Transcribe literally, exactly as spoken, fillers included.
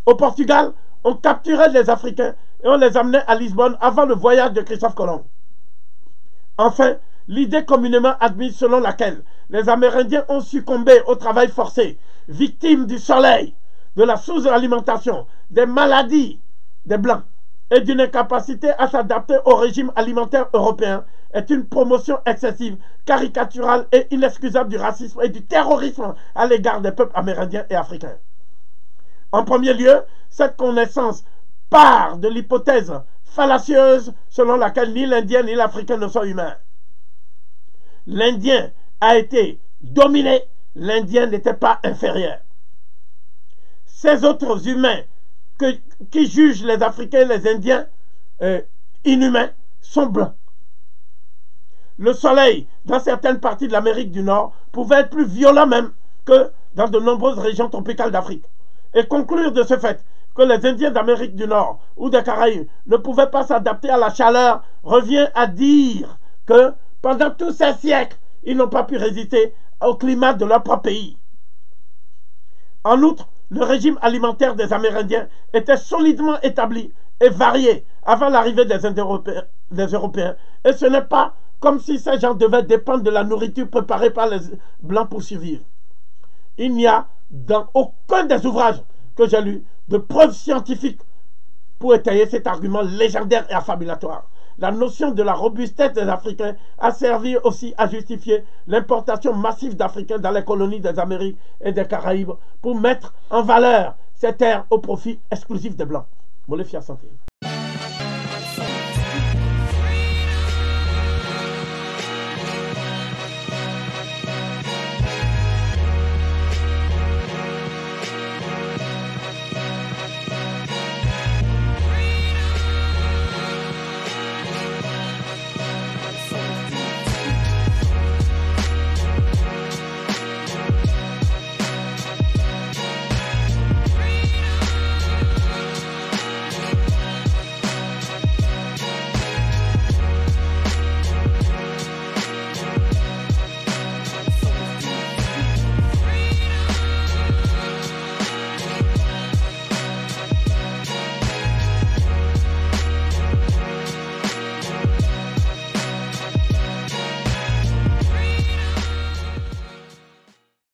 au Portugal, on capturait les Africains et on les amenait à Lisbonne avant le voyage de Christophe Colomb. Enfin, l'idée communément admise selon laquelle les Amérindiens ont succombé au travail forcé, victimes du soleil, de la sous-alimentation, des maladies des Blancs et d'une incapacité à s'adapter au régime alimentaire européen, est une promotion excessive, caricaturale et inexcusable du racisme et du terrorisme à l'égard des peuples amérindiens et africains. En premier lieu, cette connaissance part de l'hypothèse fallacieuse selon laquelle ni l'Indien ni l'Africain ne sont humains. L'Indien a été dominé, l'Indien n'était pas inférieur. Ces autres humains que, qui jugent les Africains et les Indiens euh, inhumains sont blancs. Le soleil, dans certaines parties de l'Amérique du Nord, pouvait être plus violent même que dans de nombreuses régions tropicales d'Afrique. Et conclure de ce fait que les Indiens d'Amérique du Nord ou des Caraïbes ne pouvaient pas s'adapter à la chaleur revient à dire que pendant tous ces siècles, ils n'ont pas pu résister au climat de leur propre pays. En outre, le régime alimentaire des Amérindiens était solidement établi et varié avant l'arrivée des Indo-Européens, des Européens. Et ce n'est pas comme si ces gens devaient dépendre de la nourriture préparée par les Blancs pour survivre. Il n'y a dans aucun des ouvrages que j'ai lus de preuves scientifiques pour étayer cet argument légendaire et affabulatoire. La notion de la robustesse des Africains a servi aussi à justifier l'importation massive d'Africains dans les colonies des Amériques et des Caraïbes pour mettre en valeur ces terres au profit exclusif des Blancs. Molefia santé.